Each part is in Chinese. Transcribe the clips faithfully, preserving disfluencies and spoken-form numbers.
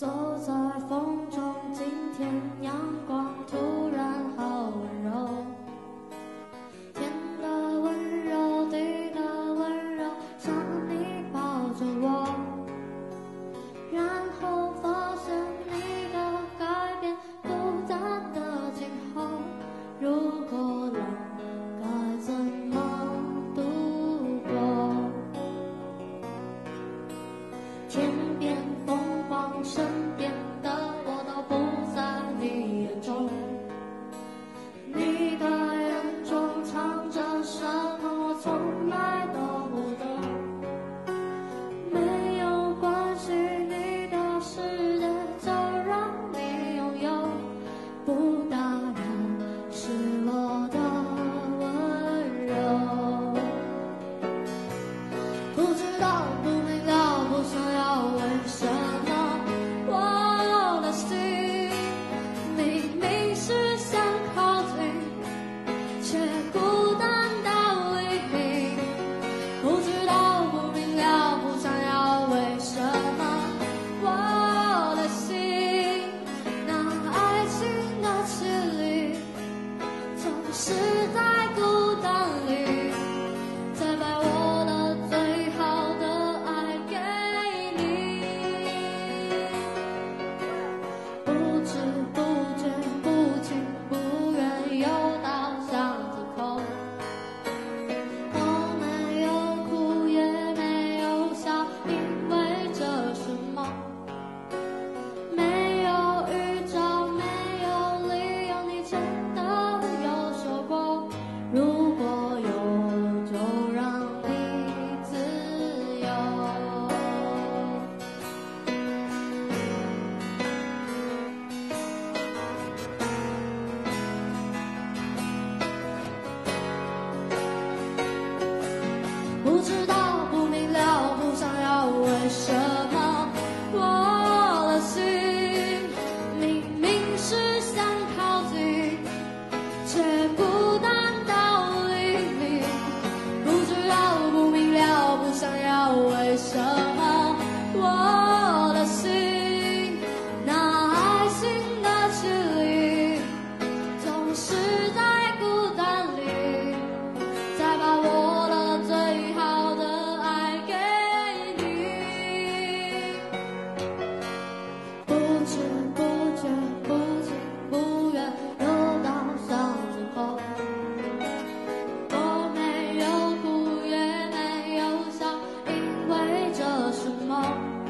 走在风中，今天阳光突然好温柔，天的温柔，地的温柔，像你抱着我，然后发现你的改变，孤单的今后，如果冷，该怎么度过？天边风光，身边的我都不在你眼中，你的眼中藏着什么，我从来都不懂。没有关系，你的世界就让你拥有，不打扰是我的温柔。不知道，不明了，不想要，为什么我的心明明是想靠近，却孤单到黎明。不知道，不明了，不想要，为什么我的心那爱情的绮丽，总是在孤单里，再把我的最好的爱给你。不知不觉，不情不愿，又到巷子口，我没有哭也没有笑，因为这是梦。没有预兆，没有理由，你真的有说过，如果有就让你自由。不知道，不明了，不想要，为什么我的心明明是想靠近，却孤单到黎明。不知道，不明了，不想要，为什么我的心那爱情的绮丽，总是在孤单里，再把我的最好的爱给你。不知不觉，不情不愿，又到巷子口，我没有哭也没有笑，因为这是梦。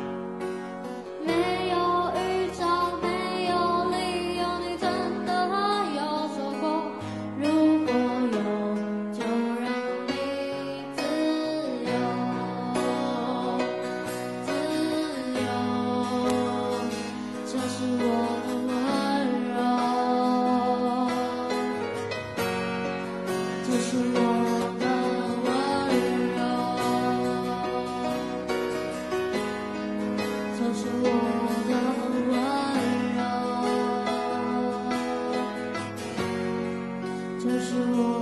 没有预兆，没有理由，你真的有说过，如果有就让你自由，自由。这是我的温柔，这是我的温柔，这是我的温柔，这是我